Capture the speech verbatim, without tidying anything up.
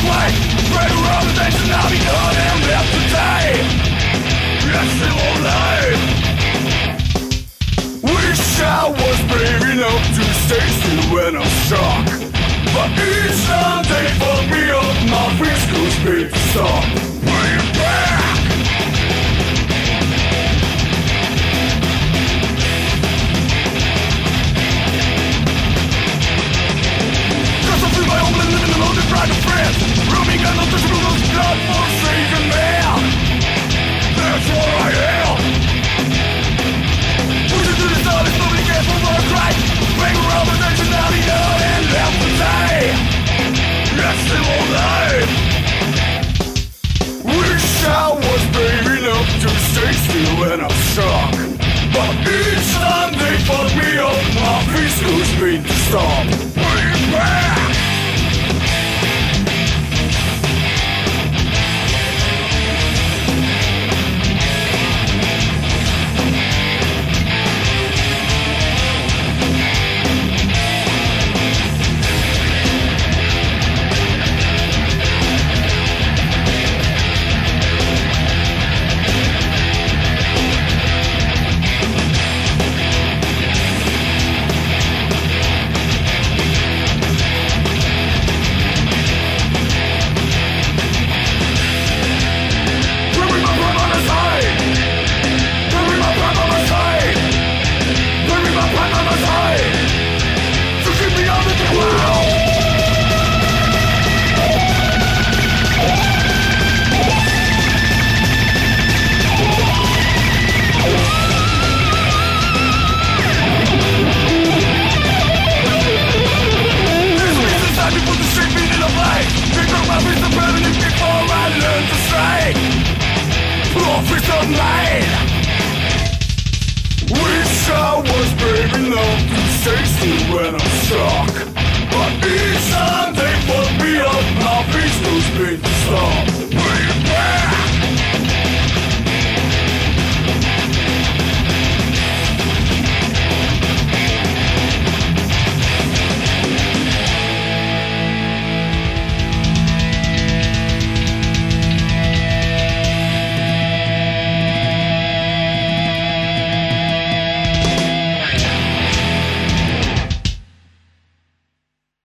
way. Spread around the nation, I'll be done and left today. Yet still alive. Wish I was brave enough to stay still when I'm shock. But each time they fuck me up, my wrist goes big to stop. Bring it back. Cause I feel my homeland, living alone, deprived of friends. Roaming and untouchable, godforsaken man. That's what I am. Pushing through the darkness, nobody cares for what I cry. Bang around the nation, now the young and left today. Yet still alive. Wish I was brave enough to stay still when I'm shock. But each time they fuck me up, my face goes made to stop. Bring it back. Wish I was brave enough to stay still when I'm shock. But each time they fuck me up, my face goes big to stop.